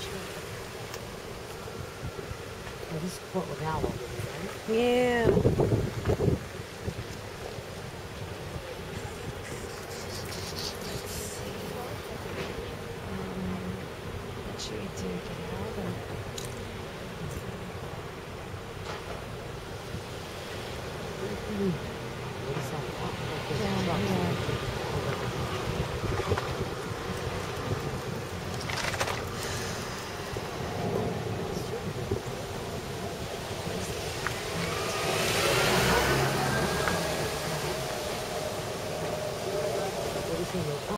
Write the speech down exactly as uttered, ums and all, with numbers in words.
Oh, this is Port Royale over here, right? Yeah. Let's see. Um, what should we do? Get out or?